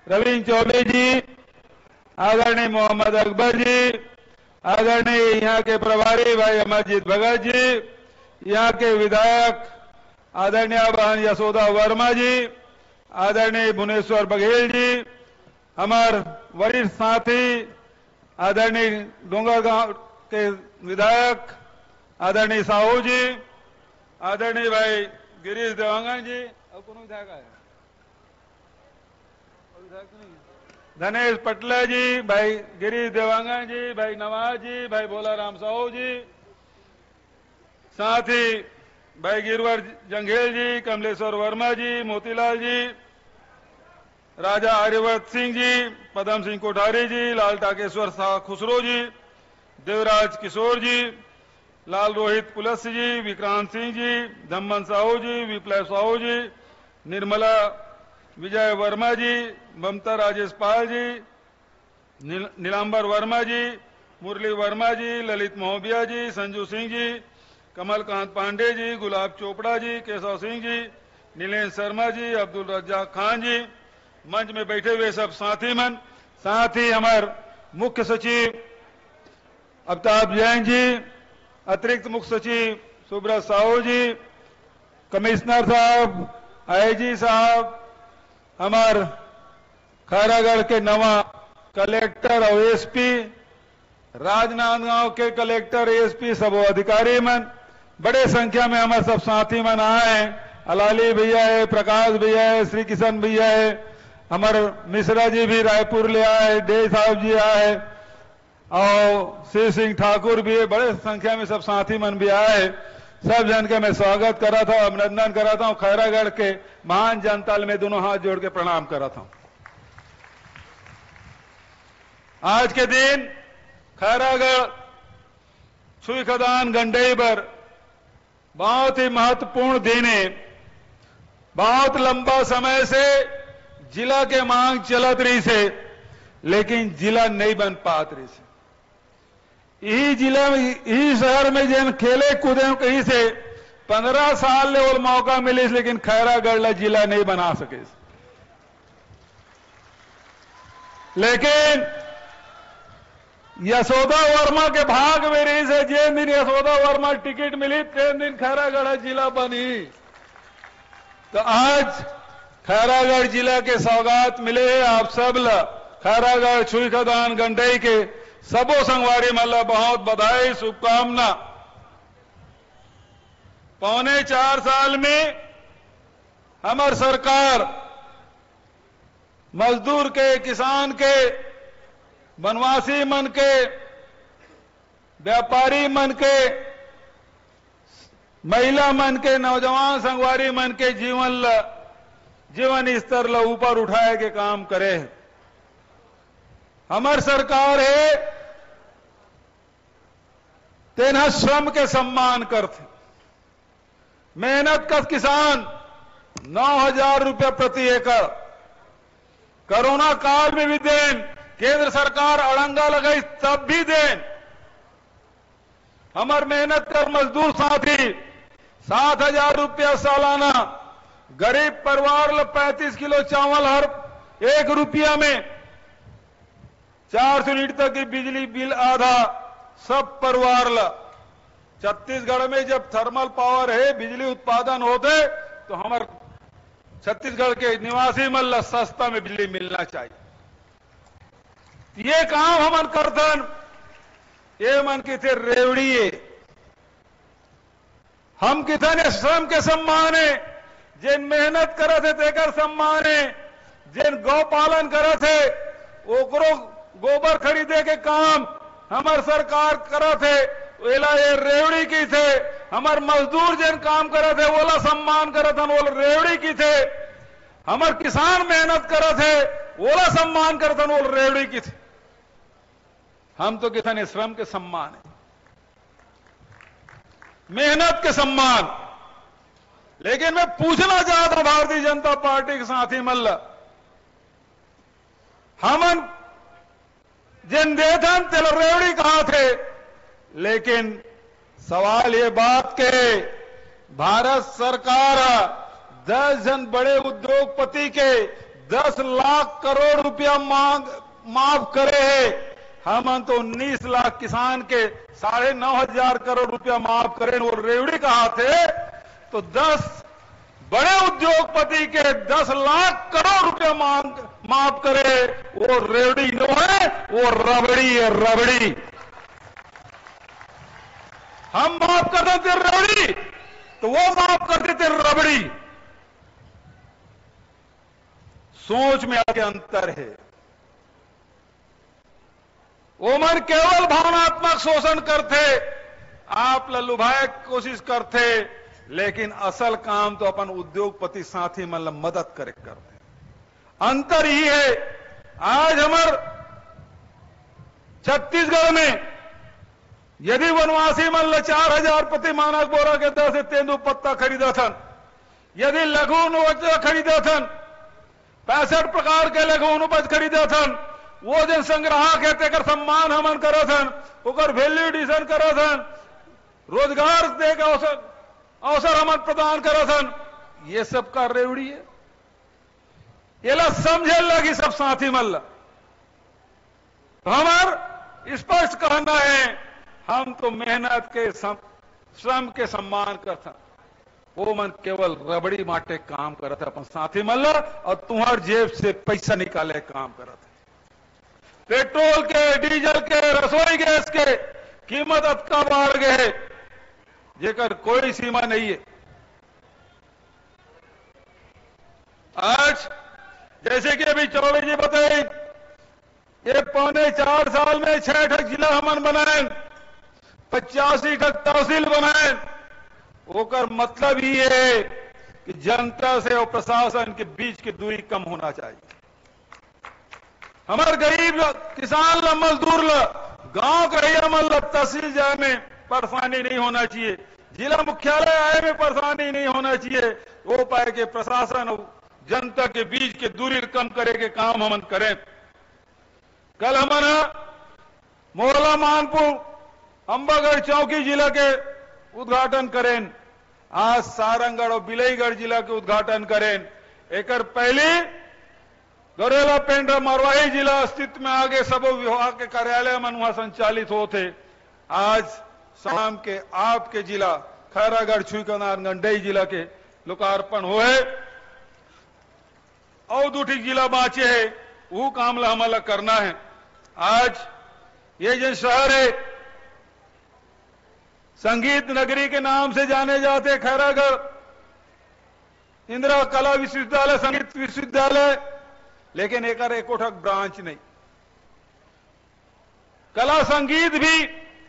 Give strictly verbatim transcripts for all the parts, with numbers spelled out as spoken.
रविंद्र चौबे जी, आदरणीय मोहम्मद अकबर जी, आदरणीय यहाँ के प्रभारी भाई अमरजीत भगत जी, यहाँ के विधायक आदरणीय बहन यशोदा वर्मा जी, आदरणीय भुवनेश्वर बघेल जी, हमारे वरिष्ठ साथी आदरणीय डोंगरगांव के विधायक आदरणीय साहू जी, आदरणीय भाई गिरीश देवांगन जी, और कौन विधायक है? धनेश पटले जी, भाई गिरीश देवांगन जी, भाई नवाज जी, भाई भोलाराम साहू जी, साथ ही भाई गिरवर जंघेल जी, कमलेश्वर वर्मा जी, मोतीलाल जी, राजा आर्यवर्त सिंह जी, पदम सिंह कोठारी जी, लाल टाकेश्वर शाह खुसरो जी, देवराज किशोर जी, लाल रोहित पुलस जी, विक्रांत सिंह जी, धम्मन साहू जी, विप्लव साहू जी, निर्मला विजय वर्मा जी, ममता राजेश पाल जी, नील, नीलांबर वर्मा जी, मुरली वर्मा जी, ललित महोबिया जी, संजू सिंह जी, कमलकांत पांडे जी, गुलाब चोपड़ा जी, केशव सिंह जी, नीलेश शर्मा जी, अब्दुल रज्जाक खान जी, मंच में बैठे हुए सब साथी मन, साथ ही हमारे मुख्य सचिव अमिताभ जैन जी, अतिरिक्त मुख्य सचिव सुब्रत साहू जी, कमिश्नर साहब, आईजी साहब, हमारे खैरागढ़ के नवा कलेक्टर और एसपी, राजनांदगांव के कलेक्टर एसपी, सब अधिकारी मन, बड़े संख्या में हमारे सब साथी मन आए हैं। अलाली भैया है, प्रकाश भैया है, श्री किशन भैया है, हमारे मिश्रा जी भी रायपुर ले आए, डे साहब जी आए और शिव सिंह ठाकुर भी है, बड़े संख्या में सब साथी मन भी आए। सब जन का मैं स्वागत करा था, अभिनंदन करा था, खैरागढ़ के महान जनता में दोनों हाथ जोड़ के प्रणाम करा था। आज के दिन खैरागढ़ सुई खदान गंडई पर बहुत ही महत्वपूर्ण दिन है। बहुत लंबा समय से जिला के मांग चलत रही से, लेकिन जिला नहीं बन पात रही से। यही जिला में, यही शहर में जिन खेले कूदे कहीं से पंद्रह साल ले और मौका मिले, लेकिन खैरागढ़ जिला नहीं बना सके। लेकिन यशोदा वर्मा के भाग में रही से, जिन दिन यशोदा वर्मा टिकट मिली तीन दिन खैरागढ़ जिला बनी। तो आज खैरागढ़ जिला के सौगात मिले आप सब ला। खैरागढ़ छुई खदान गंडई के सबो संगवारी मल्ला बहुत बधाई, शुभकामना। पौने चार साल में हमार सरकार मजदूर के, किसान के, वनवासी मन के, व्यापारी मन के, महिला मन के, नौजवान संगवारी मन के जीवन ल जीवन स्तर ल ऊपर उठाए के काम करे। हमार सरकार है तेना श्रम के सम्मान करते। मेहनत का किसान नौ हजार रुपया प्रति एकड़, कोरोना काल में भी देन, केंद्र सरकार अड़ंगा लगाई तब भी देन। हमार मेहनत कर मजदूर साथी सात हजार रुपया सालाना, गरीब परिवार ल पैंतीस किलो चावल हर एक रुपया में, चार सौ यूनिट तक की बिजली बिल आधा सब परिवार ला। छत्तीसगढ़ में जब थर्मल पावर है, बिजली उत्पादन होते, तो हमारे छत्तीसगढ़ के निवासी मन ला सस्ता में बिजली मिलना चाहिए। ये काम हमन करतन, ये मन किथे रेवड़ी है। हम कितने श्रम के सम्मान है, जिन मेहनत करत है तेकर सम्मान है, जिन गौ पालन करत है ओकरो गोबर खरीदे के काम हमार सरकार करत है, वेला ये रेवड़ी की थे। हमार मजदूर जिन काम करत है ओला सम्मान करत हन, वो रेवड़ी की थे। हमार किसान मेहनत करत है ओला सम्मान करत हन, वो रेवड़ी की थे। हम तो कितने श्रम के सम्मान है, मेहनत के सम्मान। लेकिन मैं पूछना चाहता हूं भारतीय जनता पार्टी के साथी मल्ल, हमन जिन देथन तेल रेवड़ी कहा थे, लेकिन सवाल ये बात के भारत सरकार दस जन बड़े उद्योगपति के दस लाख करोड़ रुपया मांग माफ करे है, हम तो उन्नीस लाख किसान के साढ़े नौ हजार करोड़ रुपया माफ करें और रेवड़ी कहा थे तो दस बड़े उद्योगपति के दस लाख करोड़ रुपया मांग माफ करे, वो रेवड़ी नो है, वो रबड़ी है, रबड़ी। हम माफ कर देते रेवड़ी तो वो माफ कर देते रबड़ी। सोच में आगे अंतर है। वो मन केवल भावनात्मक शोषण करते, आप लल्लूभाई कोशिश करते, लेकिन असल काम तो अपन उद्योगपति साथी मतलब मदद करे करते। अंतर ही है। आज हमार छत्तीसगढ़ में यदि वनवासी मन चार हजार प्रति मानक बोरा के दर से तेंदु पत्ता खरीदा थन, यदि लघु उपज खरीदा थन, पैंसठ प्रकार के लघु उपज खरीदा थन, वो जन संग्राहक है तेकर सम्मान हमन करत हन, ओकर वैल्यू एडिशन करत हन, रोजगार दे के अवसर अवसर हमन प्रदान करत हन। ये सब का रेवड़ी है। ये ला समझे लगी सब साथी मल्ला। तो हमार स्पष्ट कहना है, हम तो मेहनत के सम, श्रम के सम्मान करता, वो मन केवल रबड़ी माटे काम करत है अपन साथी मल्ला, और तुम्हार जेब से पैसा निकाले काम करत है। पेट्रोल के, डीजल के, रसोई गैस के कीमत अतका बढ़ गए है जेकर कोई सीमा नहीं है। आज जैसे कि अभी चौबे जी बताए, ये पौने चार साल में छह ठक जिला हमन बनाए, पचासी ठक तहसील बनाए। ओकर मतलब ही है कि जनता से और प्रशासन के बीच की दूरी कम होना चाहिए। हमारे गरीब किसान ला, मजदूर ला, गांव के रहिया मन ला तहसील जाए में परेशानी नहीं होना चाहिए, जिला मुख्यालय आए में परेशानी नहीं होना चाहिए। वो पाए के प्रशासन और जनता के बीच के दूरी कम करे के काम हमन करें। कल हमारा मोहला मानपुर अंबागढ़ चौकी जिला के उद्घाटन करें, आज सारंगढ़ और बिलईगढ़ जिला के उद्घाटन करें। एक पहले गौरेला पेंड्रा मरवाही जिला अस्तित्व में आगे सब विभाग के कार्यालय मन वहां संचालित होते। आज शाम के आपके जिला खैरागढ़ छुईकनार गंडई जिला के लोकार्पण हुए, और दूठी जिला बाँचे है, वो काम ला हमारा करना है। आज ये जो शहर है संगीत नगरी के नाम से जाने जाते, खैरागढ़ इंदिरा कला विश्वविद्यालय, संगीत विश्वविद्यालय, लेकिन एक एकोठक ब्रांच नहीं। कला संगीत भी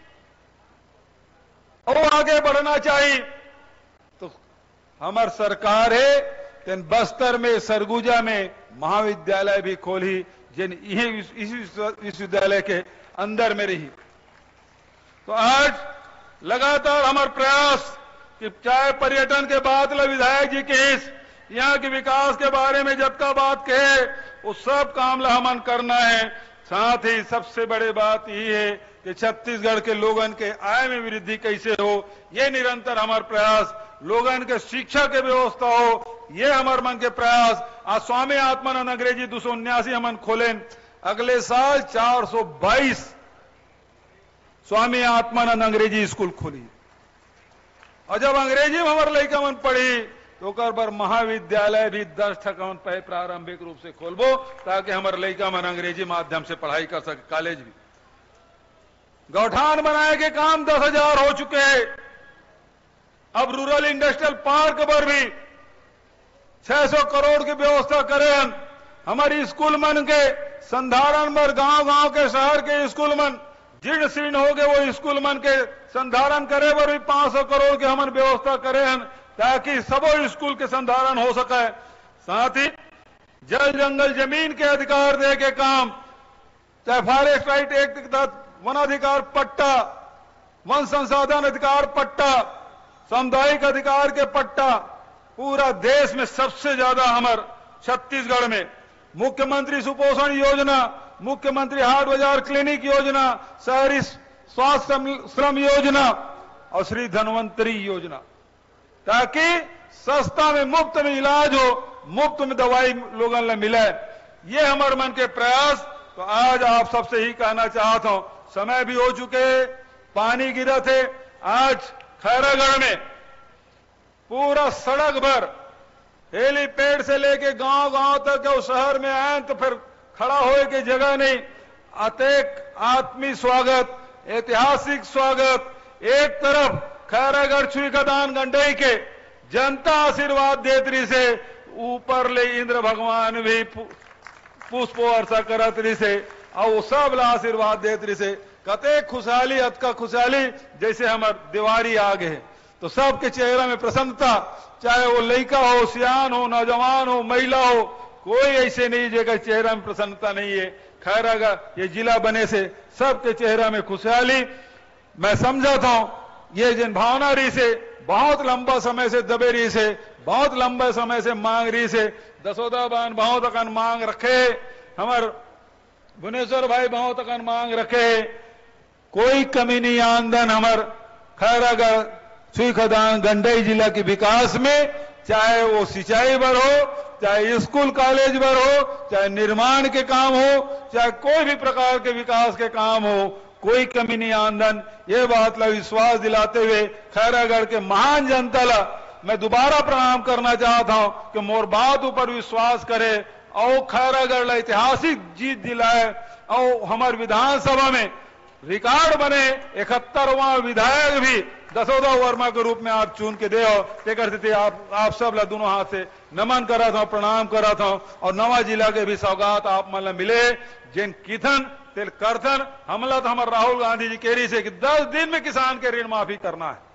और आगे बढ़ना चाहिए। तो हमार सरकार है तेन बस्तर में, सरगुजा में महाविद्यालय भी खोली, जिन इसी विश्वविद्यालय के अंदर में रही। तो आज लगातार हमारे प्रयास कि चाहे पर्यटन के बात ला विधायक जी के इस यहाँ के विकास के बारे में जब का बात कहे, वो सब काम ला हमन करना है। साथ ही सबसे बड़ी बात यही है कि छत्तीसगढ़ के लोगन के आय में वृद्धि कैसे हो, ये निरंतर हमारे प्रयास, लोगन के शिक्षा के व्यवस्था हो, ये हमारे मन के प्रयास। आज स्वामी आत्मानंद अंग्रेजी दो सौ उन्यासी हमन खोलें, अगले साल चार सौ बाईस स्वामी आत्मानंद अंग्रेजी स्कूल खोली। और जब अंग्रेजी में हमारे लड़का मन पढ़ी तो कर बार महाविद्यालय भी दस ठकावन पे प्रारंभिक रूप से खोलबो, ताकि हमारे लड़का मन अंग्रेजी माध्यम से पढ़ाई कर सके। कॉलेज भी गौठान बनाए के काम दस हजार हो चुके हैं। अब रूरल इंडस्ट्रियल पार्क पर भी छह सौ करोड़ की व्यवस्था करें। हमारी स्कूल मन के संधारण पर गांव गांव के शहर के स्कूल मन जीर्ण शीर्ण हो गए, वो स्कूल मन के संधारण करे पर भी पांच सौ करोड़ की हमन व्यवस्था करें, ताकि सबो स्कूल के संधारण हो सके। साथ ही जल जंगल जमीन के अधिकार दे के काम, चाहे फॉरेस्ट राइट एक्ट के तहत वन अधिकार पट्टा, वन संसाधन अधिकार पट्टा, सामुदायिक अधिकार के पट्टा, पूरा देश में सबसे ज्यादा हमार छत्तीसगढ़ में मुख्यमंत्री सुपोषण योजना, मुख्यमंत्री हाट बाजार क्लिनिक योजना, शहरी स्वास्थ्य श्रम योजना और श्री धन्वंतरी योजना, ताकि सस्ता में मुफ्त में इलाज हो मुफ्त में दवाई लोगों ने मिले। ये हमारे मन के प्रयास। तो आज आप सबसे ही कहना चाहता हूं, समय भी हो चुके, पानी गिरा थे। आज खैरागढ़ में पूरा सड़क भर हेलीपैड से लेके गांव गांव तक उस शहर में आए तो फिर खड़ा होए की जगह नहीं। अतेक आत्मी स्वागत, ऐतिहासिक स्वागत। एक तरफ खैरागढ़ छुईखदान गंडई के जनता आशीर्वाद देतरी से, ऊपर ले इंद्र भगवान भी पुष्प वर्षा करतरी से, और वो सब ला आशीर्वाद देतरी से। कते खुशहाली, अत का खुशहाली जैसे हमार दिवारी आ गए। तो सबके चेहरा में प्रसन्नता, चाहे वो लड़का हो, सियान हो, नौजवान हो, महिला हो, कोई ऐसे नहीं जेकर चेहरा में प्रसन्नता नहीं है। खैरागढ़ ये जिला बने से सबके चेहरा में खुशहाली। मैं समझाता हूं ये जिन भावना रही से बहुत लंबा समय से दबे रही से, बहुत लंबे समय से मांग रही से। दसोदा बहन बहुत अकन मांग रखे, हमार भुवनेश्वर भाई बहुत अकन मांग रखे। कोई कमी नहीं आमदन हमार खैरागढ़ छुईखदान गंडई जिला के विकास में, चाहे वो सिंचाई पर हो, चाहे स्कूल कॉलेज पर हो, चाहे निर्माण के काम हो, चाहे कोई भी प्रकार के विकास के काम हो, कोई कमी नहीं आमदन। ये बात ला विश्वास दिलाते हुए खैरागढ़ के महान जनता ला मैं दोबारा प्रणाम करना चाहता हूं कि मोर बात ऊपर विश्वास करे और खैरागढ़ ला ऐतिहासिक जीत दिलाए और हमारे विधानसभा में रिकॉर्ड बने। इकहत्तरवां विधायक भी दसोदा वर्मा के रूप में आप चुन के दे हो। ते आप आप सब ला दोनों हाथ से नमन करा था, प्रणाम करा था। और नवा जिला के भी सौगात आप मन मिले, जिन किथन तिल करथन हमला तो हमारे राहुल गांधी जी केरी से कि दस दिन में किसान के ऋण माफी करना है।